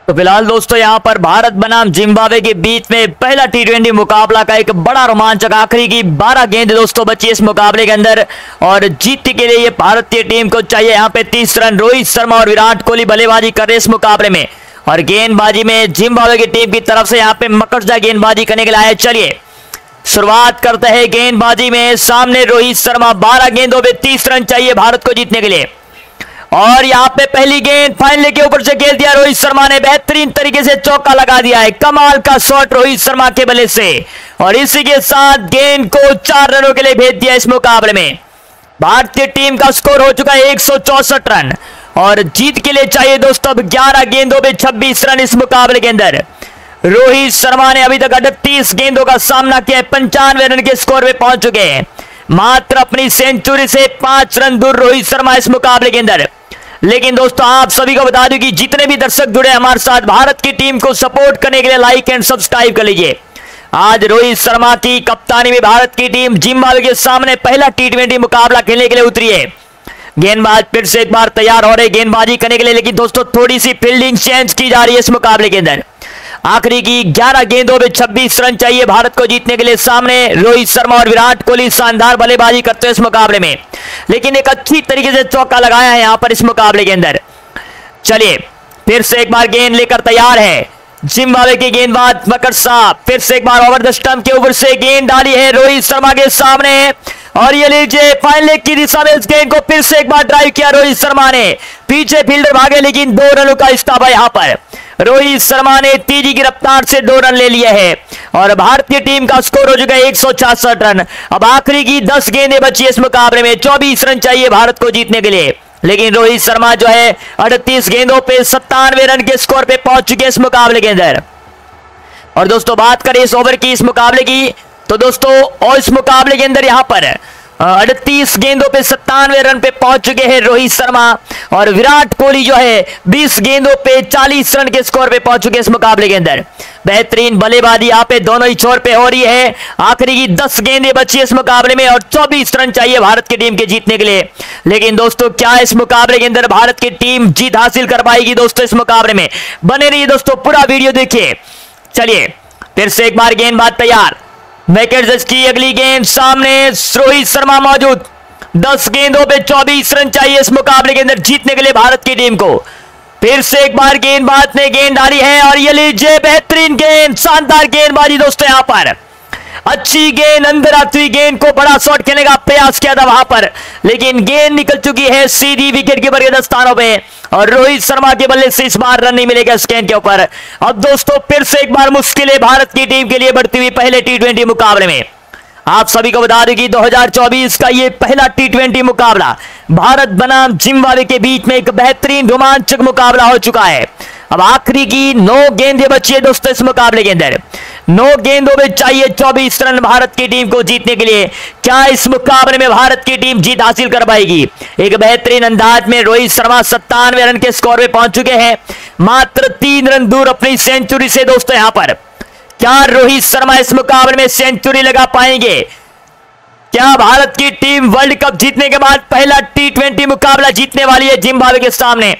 तो फिलहाल दोस्तों यहाँ पर भारत बनाम जिम्बाब्वे के बीच में पहला टी20 मुकाबला का एक बड़ा रोमांचक आखिरी की 12 गेंद दोस्तों बची इस मुकाबले के अंदर और जीतने के लिए ये भारतीय टीम को चाहिए यहाँ पे 30 रन। रोहित शर्मा और विराट कोहली बल्लेबाजी कर रहे इस मुकाबले में और गेंदबाजी में जिम्बाब्वे की टीम की तरफ से यहाँ पे मकरजा गेंदबाजी करने के लिए आए। चलिए शुरुआत करते हैं गेंदबाजी में। सामने रोहित शर्मा 12 गेंदों पे 30 रन चाहिए भारत को जीतने के लिए और यहाँ पे पहली गेंद फाइनल के ऊपर से खेल दिया रोहित शर्मा ने, बेहतरीन तरीके से चौका लगा दिया है। कमाल का शॉट रोहित शर्मा के बल्ले से और इसी के साथ गेंद को 4 रनों के लिए भेज दिया इस मुकाबले में। भारतीय टीम का स्कोर हो चुका है 164 रन और जीत के लिए चाहिए दोस्तों अब 11 गेंदों पे 26 रन इस मुकाबले के अंदर। रोहित शर्मा ने अभी तक 38 गेंदों का सामना किया, 95 रन के स्कोर पे पहुंच चुके हैं। मात्र अपनी सेंचुरी से 5 रन दूर रोहित शर्मा इस मुकाबले के अंदर। लेकिन दोस्तों आप सभी को बता दूं कि जितने भी दर्शक जुड़े हमारे साथ भारत की टीम को सपोर्ट करने के लिए लाइक एंड सब्सक्राइब कर लीजिए। आज रोहित शर्मा की कप्तानी में भारत की टीम जिम्बाब्वे के सामने पहला टी20 मुकाबला खेलने के लिए उतरी है। गेंदबाज फिर से एक बार तैयार हो रहे गेंदबाजी करने के लिए, लेकिन दोस्तों थोड़ी सी फील्डिंग चेंज की जा रही है इस मुकाबले के अंदर। आखिरी की 11 गेंदों में 26 रन चाहिए भारत को जीतने के लिए। सामने रोहित शर्मा और विराट कोहली शानदार बल्लेबाजी करते हैं इस मुकाबले में, लेकिन एक अच्छी तरीके से चौका लगाया है यहां पर इस मुकाबले के अंदर। चलिए फिर से एक बार गेंद लेकर तैयार है जिम्बाब्वे के गेंदबाज मकरजा। फिर से एक बार ओवर द स्टंप के ऊपर से गेंद डाली है रोहित शर्मा के सामने और ये लीजिए फाइनल की दिशा में इस गेंद को फिर से एक बार ड्राइव किया रोहित शर्मा ने। पीछे फील्डर भागे लेकिन 2 रनों का इस्ताफा यहां पर। रोहित शर्मा ने तेजी की रफ्तार से 2 रन ले लिए हैं और भारतीय टीम का स्कोर हो चुका है 166 रन। अब आखिरी की 10 गेंदें बची इस मुकाबले में, 24 रन चाहिए भारत को जीतने के लिए। लेकिन रोहित शर्मा जो है 38 गेंदों पे 97 रन के स्कोर पे पहुंच चुके इस मुकाबले के अंदर। और दोस्तों बात करें इस ओवर की, इस मुकाबले की, तो दोस्तों और इस मुकाबले के अंदर यहां पर 38 गेंदों पे 97 रन पे पहुंच चुके हैं रोहित शर्मा और विराट कोहली जो है 20 गेंदों पे 40 रन के स्कोर पे पहुंच चुके इस मुकाबले के अंदर। बेहतरीन बल्लेबाजी यहाँ पे दोनों ही छोर पे हो रही है। आखिरी की 10 गेंदें बची इस मुकाबले में और 24 रन चाहिए भारत की टीम के जीतने के लिए। लेकिन दोस्तों क्या इस मुकाबले के अंदर भारत की टीम जीत हासिल कर पाएगी दोस्तों इस मुकाबले में? बने रहिए दोस्तों, पूरा वीडियो देखिए। चलिए फिर से एक बार गेंदबाज तैयार, मैकेजर्स की अगली गेंद, सामने रोहित शर्मा मौजूद। 10 गेंदों पे 24 रन चाहिए इस मुकाबले के अंदर जीतने के लिए भारत की टीम को। फिर से एक बार गेंदबाज ने गेंद डाली है और ये लीजिए बेहतरीन गेंद, शानदार गेंदबाजी दोस्तों यहां पर। अच्छी गेंद, अंदर आती हुई गेंद को बड़ा शॉट खेलने का प्रयास किया था वहां पर, लेकिन गेंद निकल चुकी है सीधी विकेट कीपर के 10 स्थानों पे और रोहित शर्मा के बल्ले से इस बार रन नहीं मिलेगा इस गेंद के ऊपर। अब दोस्तों फिर से एक बार मुश्किल है भारत की टीम के लिए बढ़ती हुई पहले टी20 मुकाबले में। आप सभी को बता दें कि 2024 का ये पहला टी20 मुकाबला भारत बनाम जिम्बाब्वे के बीच में एक बेहतरीन रोमांचक मुकाबला हो चुका है। अब आखिरी की 9 गेंदें बची है दोस्तों इस मुकाबले के अंदर। 9 गेंदों में चाहिए 24 रन भारत की टीम को जीतने के लिए। क्या इस मुकाबले में भारत की टीम जीत हासिल कर पाएगी? एक बेहतरीन अंदाज में रोहित शर्मा 97 रन के स्कोर पे पहुंच चुके हैं, मात्र 3 रन दूर अपनी सेंचुरी से दोस्तों यहां पर। क्या रोहित शर्मा इस मुकाबले में सेंचुरी लगा पाएंगे? क्या भारत की टीम वर्ल्ड कप जीतने के बाद पहला टी20 मुकाबला जीतने वाली है जिम्बाब्वे के सामने?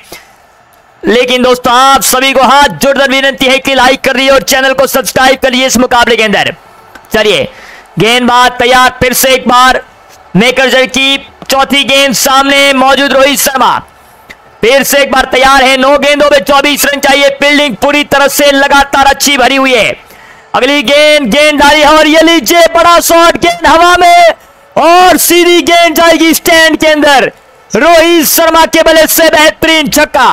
लेकिन दोस्तों आप सभी को हाथ जोड़कर विनती है कि लाइक कर लीजिए और चैनल को सब्सक्राइब कर लीजिए इस मुकाबले के अंदर। चलिए गेंदबाज तैयार, फिर से एक बार मैकेजर की चौथी गेंद, सामने मौजूद रोहित शर्मा फिर से एक बार तैयार है। 9 गेंदों में 24 रन चाहिए। फील्डिंग पूरी तरह से लगातार अच्छी भरी हुई है। अगली गेंद डाली है और ये लीजिए बड़ा शॉट, गेंद हवा में और सीधी गेंद जाएगी स्टैंड के अंदर। रोहित शर्मा के बल्ले से बेहतरीन छक्का।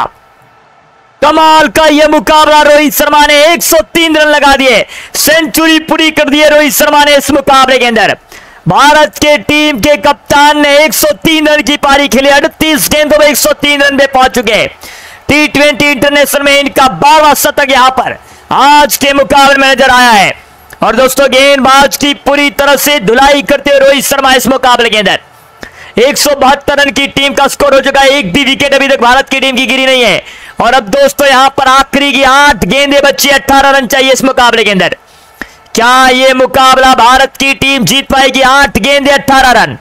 कमाल का यह मुकाबला, रोहित शर्मा ने 103 रन लगा दिए, सेंचुरी पूरी कर दी है रोहित शर्मा ने इस मुकाबले के अंदर। भारत के टीम के कप्तान ने 103 रन की पारी खेली, 38 गेंदों में 103 रन पे पहुंच चुके। टी20 इंटरनेशनल में इनका 12वां शतक यहां पर आज के मुकाबले में नजर आया है। और दोस्तों गेंदबाज की पूरी तरह से धुलाई करते हुए रोहित शर्मा इस मुकाबले के अंदर 172 रन की टीम का स्कोर हो चुका है। एक भी विकेट अभी तक भारत की टीम की गिरी नहीं है। और अब दोस्तों यहां पर आखिरी की 8 गेंदें बची, 18 रन चाहिए इस मुकाबले के अंदर। क्या यह मुकाबला भारत की टीम जीत पाएगी? 8 गेंदें 18 रन।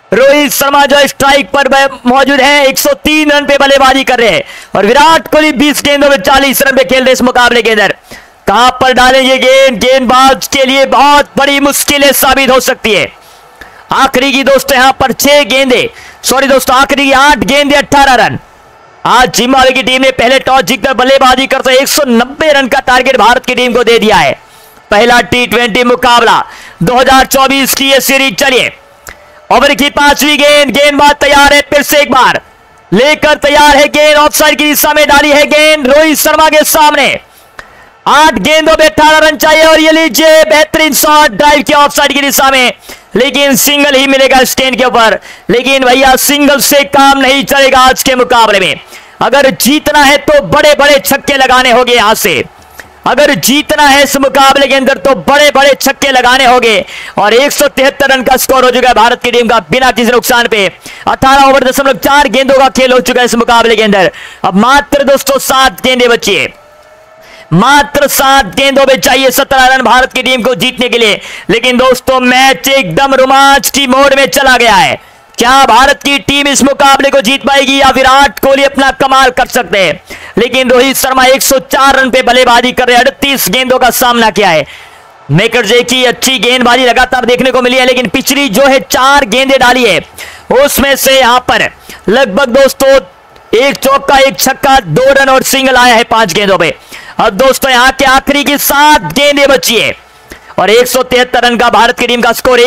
रोहित शर्मा जो स्ट्राइक पर मौजूद है, 103 रन पे बल्लेबाजी कर रहे हैं और विराट कोहली 20 गेंदों में 40 रन पे खेल रहे इस मुकाबले के अंदर। कहां पर डालेंगे गेंद, गेंदबाज के लिए बहुत बड़ी मुश्किलें साबित हो सकती है। आखिरी की दोस्तों यहां पर 6 गेंदे, सॉरी दोस्तों आखिरी की 8 गेंदे 18 रन। आज जिम्बाब्वे की टीम ने पहले टॉस जीतकर बल्लेबाजी करते 190 रन का टारगेट भारत की टीम को दे दिया है। पहला T20 मुकाबला 2024 की यह सीरीज। चलिए ओवर की 5वीं गेंद, गेंदबाज तैयार है, फिर से एक बार लेकर तैयार है गेंद, ऑफसाइड की दिशा में डाली है गेंद रोहित शर्मा के सामने। 8 गेंदों में 18 रन चाहिए और ये लीजिए बेहतरीन शॉट ड्राइव किया ऑफसाइड की दिशा में, लेकिन सिंगल ही मिलेगा स्टैंड के ऊपर। लेकिन भैया सिंगल से काम नहीं चलेगा आज के मुकाबले में। अगर जीतना है तो बड़े बड़े छक्के लगाने होंगे यहां से, अगर जीतना है इस मुकाबले के अंदर तो बड़े बड़े छक्के लगाने होंगे। और 173 रन का स्कोर हो चुका है भारत की टीम का बिना किसी नुकसान पे। 18 ओवर 4 गेंदों का खेल हो चुका है इस मुकाबले के अंदर। अब मात्र दोस्तों 7 गेंदें बची है, मात्र 7 गेंदों में चाहिए 17 रन भारत की टीम को जीतने के लिए। लेकिन दोस्तों मैच एकदम रोमांच की मोड में चला गया है। क्या भारत की टीम इस मुकाबले को जीत पाएगी या विराट कोहली अपना कमाल कर सकते हैं? लेकिन रोहित शर्मा 104 रन पे बल्लेबाजी कर रहे हैं, 38 गेंदों का सामना किया है। मैकरजे की अच्छी गेंदबाजी लगातार देखने को मिली है, लेकिन पिछली जो है 4 गेंदें डाली है उसमें से यहां पर लगभग दोस्तों 1 चौका 1 छक्का 2 रन और सिंगल आया है 5 गेंदों पे। अब दोस्तों यहां के आखिरी की 7 गेंदें बची है और 173 रन का भारत की टीम का स्कोर,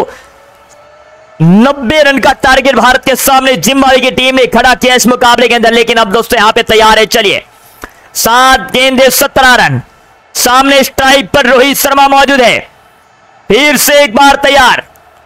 190 रन का टारगेट भारत के सामने जिम्बाब्वे की टीम ने खड़ा किया इस मुकाबले के अंदर। लेकिन अब दोस्तों यहां पे तैयार है, चलिए 7 गेंदे 17 रन, सामने स्ट्राइक पर रोहित शर्मा मौजूद है, फिर से एक बार तैयार,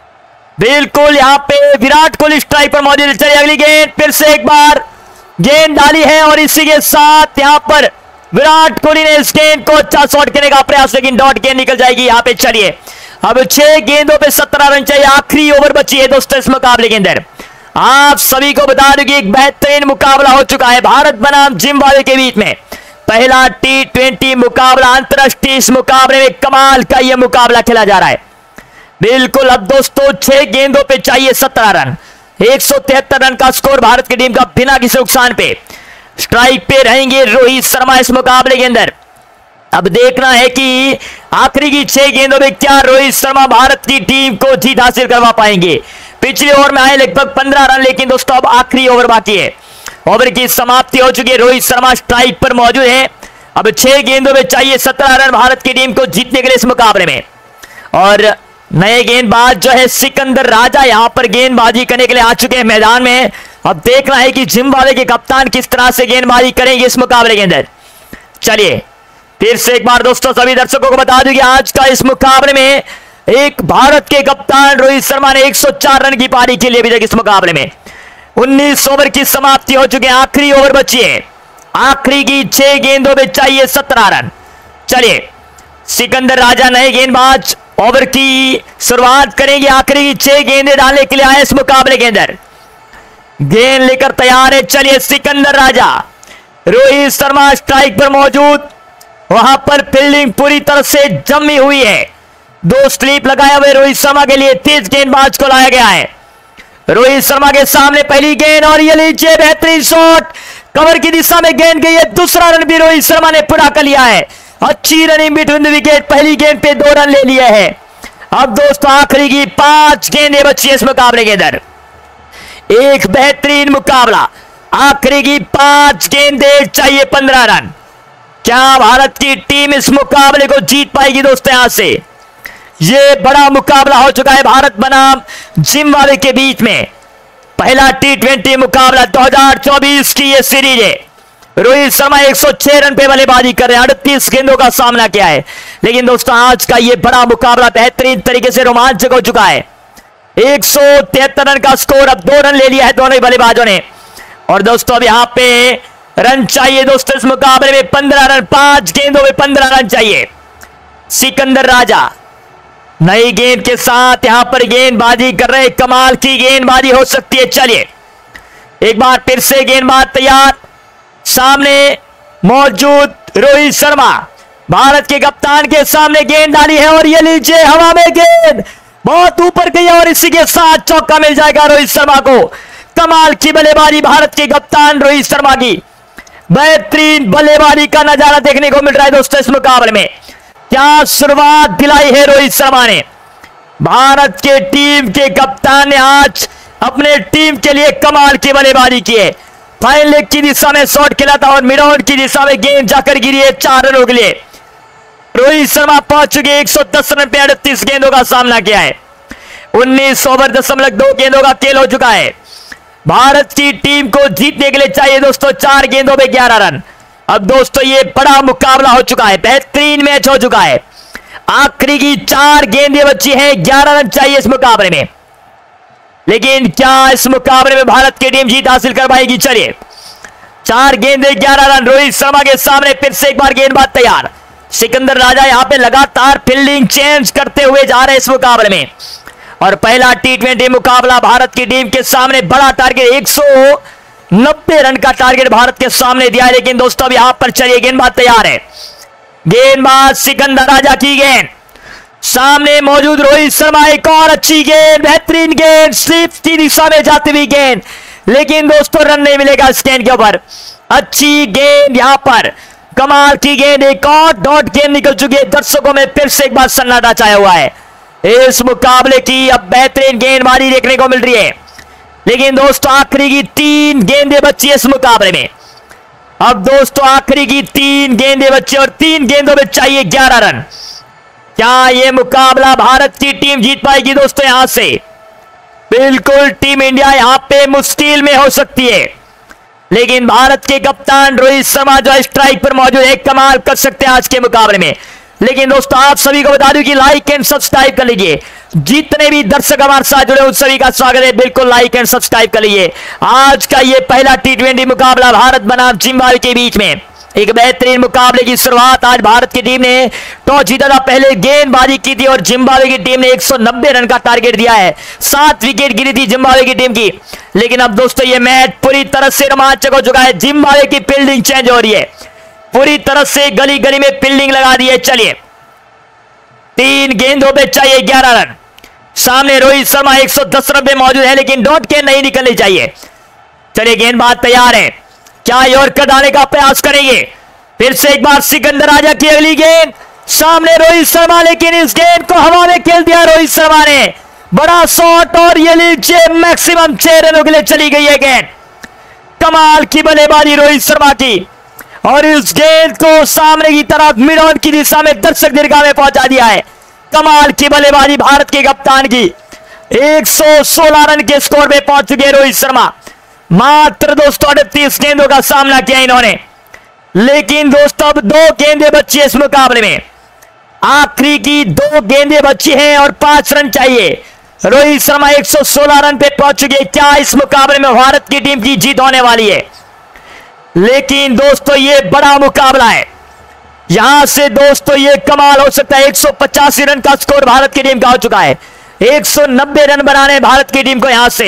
बिल्कुल यहां पे विराट कोहली स्ट्राइक पर मौजूद है। चलिए अगली गेंद, फिर से एक बार गेंद डाली है और इसी के साथ यहां पर विराट कोहली ने इस गेंद को अच्छा शॉट करने का प्रयास, लेकिन डॉट गेंद निकल जाएगी यहां पे। चलिए अब 6 गेंदों पे 17 रन चाहिए, आखिरी ओवर बची है दोस्तों इस मुकाबले के अंदर। आप सभी को बता दूं कि एक बेहतरीन मुकाबला हो चुका है भारत बनाम जिम्बाब्वे के बीच में। पहला T20 मुकाबला अंतरराष्ट्रीय, इस मुकाबले में कमाल का यह मुकाबला खेला जा रहा है। बिल्कुल अब दोस्तों 6 गेंदों पे चाहिए 17 रन, 173 रन का स्कोर भारत की टीम का बिना किसी नुकसान पे। स्ट्राइक पे रहेंगे रोहित शर्मा इस मुकाबले के अंदर। अब देखना है कि आखिरी की 6 गेंदों में क्या रोहित शर्मा भारत की टीम को जीत हासिल करवा पाएंगे। पिछले ओवर में आए लगभग 15 रन, लेकिन दोस्तों अब आखिरी ओवर बाकी है, ओवर की समाप्ति हो चुकी है। रोहित शर्मा स्ट्राइक पर मौजूद है। अब 6 गेंदों में चाहिए 17 रन भारत की टीम को जीतने के लिए इस मुकाबले में। और नए गेंदबाज जो है सिकंदर राजा यहां पर गेंदबाजी करने के लिए आ चुके हैं मैदान में। अब देखना है कि जिम्बाब्वे के कप्तान किस तरह से गेंदबाजी करेंगे इस मुकाबले के अंदर। चलिए फिर से एक बार दोस्तों सभी दर्शकों को बता दूं कि आज का इस मुकाबले में एक भारत के कप्तान रोहित शर्मा ने 104 रन की पारी खेली अभी तक इस मुकाबले में। 19 ओवर की समाप्ति हो चुकी है, आखिरी ओवर बची है, आखिरी की 6 गेंदों में चाहिए 17 रन। चलिए सिकंदर राजा नए गेंदबाज ओवर की शुरुआत करेंगे, आखिरी की 6 गेंदें डालने के लिए आए इस मुकाबले के अंदर। गेंद लेकर तैयार है, चलिए सिकंदर राजा, रोहित शर्मा स्ट्राइक पर मौजूद, वहां पर फील्डिंग पूरी तरह से जमी हुई है। 2 स्लीप लगाए हुए रोहित शर्मा के लिए, तेज गेंदबाज को लाया गया है। रोहित शर्मा के सामने पहली गेंद और ये लीजिए बेहतरीन शॉट, कवर की दिशा में गेंद गई है, दूसरा रन भी रोहित शर्मा ने पूरा कर लिया है। अच्छी रनिंग बिटवीन द विकेट, पहली गेंद पे 2 रन ले लिए हैं। अब दोस्तों आखिरी की 5 गेंदें बची है इस मुकाबले के अंदर। एक बेहतरीन मुकाबला, आखिरी की 5 गेंदें चाहिए 15 रन। क्या भारत की टीम इस मुकाबले को जीत पाएगी दोस्तों? यहां से यह बड़ा मुकाबला हो चुका है भारत बनाम जिम्बाब्वे के बीच में। पहला T20 मुकाबला 2024 की यह सीरीज है। रोहित शर्मा 106 रन पे बल्लेबाजी कर रहे हैं, 38 गेंदों का सामना किया है। लेकिन दोस्तों आज का यह बड़ा मुकाबला बेहतरीन तरीके से रोमांचक हो चुका है। 173 रन का स्कोर, अब 2 रन ले लिया है दोनों ही बल्लेबाजों ने। और दोस्तों अब यहां पे रन चाहिए दोस्तों इस मुकाबले में 15 रन, 5 गेंदों में 15 रन चाहिए। सिकंदर राजा नई गेंद के साथ यहां पर गेंदबाजी कर रहे, कमाल की गेंदबाजी हो सकती है। चलिए एक बार फिर से गेंदबाज तैयार, सामने मौजूद रोहित शर्मा, भारत के कप्तान के सामने गेंद डाली है और ये लीजिए हवा में गेंद, बहुत ऊपर गई और इसी के साथ चौका मिल जाएगा रोहित शर्मा को। कमाल की बल्लेबाजी भारत के कप्तान रोहित शर्मा की, बेहतरीन बल्लेबाजी का नजारा देखने को मिल रहा है दोस्तों इस मुकाबले में। क्या शुरुआत दिलाई है रोहित शर्मा ने। भारत के टीम के कप्तान ने आज अपने टीम के लिए कमाल की बल्लेबाजी की है। फाइन लेग की दिशा में शॉट खेला था और मिड ऑन की दिशा में गेंद जाकर गिरी है 4 रनों के लिए। रोहित शर्मा पहुंच चुके 110 रन पे 38 गेंदों का सामना किया है। 19 ओवर 2 गेंदों का खेल हो चुका है। भारत की टीम को जीतने के लिए चाहिए दोस्तों 4 गेंदों में 11 रन। अब दोस्तों ये बड़ा मुकाबला हो चुका है, बेहतरीन मैच हो चुका है। आखिरी की 4 गेंदें बची हैं, 11 रन चाहिए इस मुकाबले में। लेकिन क्या इस मुकाबले में भारत की टीम जीत हासिल कर पाएगी? चलिए 4 गेंदें 11 रन। रोहित शर्मा के सामने फिर से एक बार गेंदबाज तैयार। सिकंदर राजा यहां पे लगातार फील्डिंग चेंज करते हुए जा रहे हैं इस मुकाबले में। और पहला T20 मुकाबला भारत की टीम के सामने बड़ा टारगेट 190 रन का टारगेट भारत के सामने दिया है। लेकिन दोस्तों अब यहां पर चलिए गेंदबाज तैयार है। गेंदबाज सिकंदर राजा की गेंद, सामने मौजूद रोहित शर्मा, एक और अच्छी गेंद, बेहतरीन गेंद, स्लिप की दिशा में जाती हुई गेंद। लेकिन दोस्तों रन नहीं मिलेगा इस गेंद के ऊपर। अच्छी गेंद यहां पर, कमाल की गेंद, एक और डॉट गेंद निकल चुकी है। दर्शकों में फिर से एक बार सन्नाटा छाया हुआ है। इस मुकाबले की अब बेहतरीन गेंदबाजी देखने को मिल रही है। लेकिन दोस्तों आखिरी की 3 गेंदें बची है इस मुकाबले में। अब दोस्तों आखिरी की 3 गेंदें बची और 3 गेंदों में चाहिए 11 रन। क्या यह मुकाबला भारत की टीम जीत पाएगी दोस्तों? यहां से बिल्कुल टीम इंडिया यहां पे मुश्किल में हो सकती है। लेकिन भारत के कप्तान रोहित शर्मा जो स्ट्राइक पर मौजूद है, कमाल कर सकते हैं आज के मुकाबले में। लेकिन दोस्तों आप सभी को बता दूं कि लाइक एंड सब्सक्राइब कर लीजिए। जितने भी दर्शक हमारे साथ जुड़े उन सभी का स्वागत है। बिल्कुल लाइक एंड सब्सक्राइब कर लीजिए। आज का ये पहला T20 मुकाबला भारत बनाम जिम्बाब्वे के बीच में, एक बेहतरीन मुकाबले की शुरुआत आज भारत की टीम ने टॉस जीता था, पहले गेंदबाजी की थी और जिम्बाब्वे की टीम ने 190 रन का टारगेट दिया है। 7 विकेट गिरी थी जिम्बाब्वे की टीम की। लेकिन अब दोस्तों ये मैच पूरी तरह से रोमांचक हो चुका है। जिम्बाब्वे की फील्डिंग चेंज हो रही है, पूरी तरह से गली गली में फील्डिंग लगा दी है। चलिए 3 गेंदों पे चाहिए 11 रन। सामने रोहित शर्मा 110 रन पे मौजूद है, लेकिन डॉट के नहीं निकलनी चाहिए। चलिए गेंदबाज तैयार है। क्या यॉर्कर डालने का प्रयास करेंगे? फिर से एक बार सिकंदर राजा की अगली गेंद, सामने रोहित शर्मा, लेकिन इस गेंद को हवा में खेल दिया रोहित शर्मा ने। बड़ा शॉट और ये लीजिए मैक्सिमम 6 रनों के लिए चली गई है गेंद। कमाल की बल्लेबाजी रोहित शर्मा की, और इस गेंद को सामने की तरफ मिड ऑन की दिशा में दर्शक दीर्घा में पहुंचा दिया है। कमाल की बल्लेबाजी भारत के कप्तान की। 116 रन के स्कोर पे पहुंच चुके रोहित शर्मा। मात्र दोस्तों 38 गेंदों का सामना किया इन्होंने। लेकिन दोस्तों अब 2 गेंदें बची है इस मुकाबले में। आखिरी की 2 गेंदें बची हैं और 5 रन चाहिए। रोहित शर्मा 116 रन पे पहुंच चुके। क्या इस मुकाबले में भारत की टीम की जीत होने वाली है? लेकिन दोस्तों ये बड़ा मुकाबला है। यहां से दोस्तों ये कमाल हो सकता है। 185 रन का स्कोर भारत की टीम का हो चुका है। 190 रन बनाने भारत की टीम को। यहां से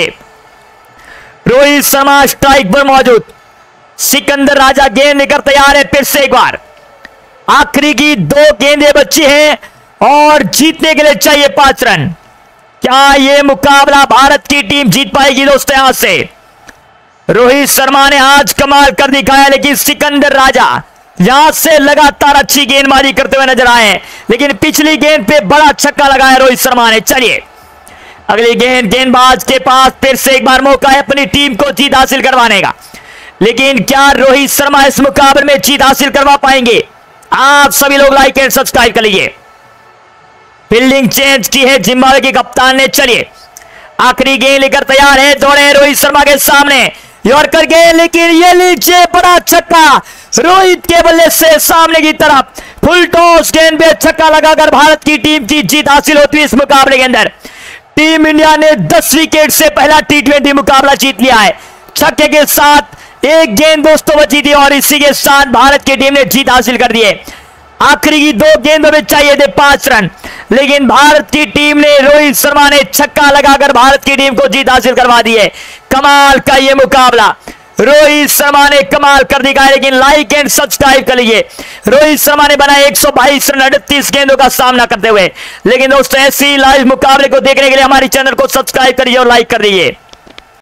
रोहित शर्मा स्ट्राइक पर मौजूद, सिकंदर राजा गेंद लेकर तैयार है। फिर से एक बार आखिरी की 2 गेंदें बची हैं और जीतने के लिए चाहिए 5 रन। क्या यह मुकाबला भारत की टीम जीत पाएगी दोस्तों? यहां से रोहित शर्मा ने आज कमाल कर दिखाया, लेकिन सिकंदर राजा यहां से लगातार अच्छी गेंदबाजी करते हुए नजर आए। लेकिन पिछली गेंद पे बड़ा छक्का लगाया रोहित शर्मा ने। चलिए अगली गेंद, गेंदबाज के पास फिर से एक बार मौका है अपनी टीम को जीत हासिल करवाने का। लेकिन क्या रोहित शर्मा इस मुकाबले में जीत हासिल करवा पाएंगे? आप सभी लोग लाइक एंड सब्सक्राइब कर लीजिए। फील्डिंग चेंज की है जिम्बाब्वे के कप्तान ने। चलिए आखिरी गेंद लेकर तैयार है, दौड़े रोहित शर्मा के सामने, यॉर्कर गेंद, लेकिन ये लीजिए बड़ा छक्का रोहित के बल्ले से सामने की तरफ। फुल टॉस गेंद पे छक्का लगाकर भारत की टीम की जीत हासिल होती है इस मुकाबले के अंदर। टीम इंडिया ने 10 विकेट से पहला T20 मुकाबला जीत लिया है। छक्के के साथ 1 गेंद दोस्तों बची थी और इसी के साथ भारत की टीम ने जीत हासिल कर दी है। आखिरी की 2 गेंदों में चाहिए थे 5 रन, लेकिन भारत की टीम ने, रोहित शर्मा ने छक्का लगाकर भारत की टीम को जीत हासिल करवा दी है। कमाल का यह मुकाबला। रोहित शर्मा ने कमाल कर दिखाया, लेकिन लाइक एंड सब्सक्राइब कर लीजिए। रोहित शर्मा ने बनाए 122 रन 38 गेंदों का सामना करते हुए। लेकिन दोस्तों ऐसी लाइव मुकाबले को देखने के लिए हमारे चैनल को सब्सक्राइब करिए और लाइक कर दीजिए।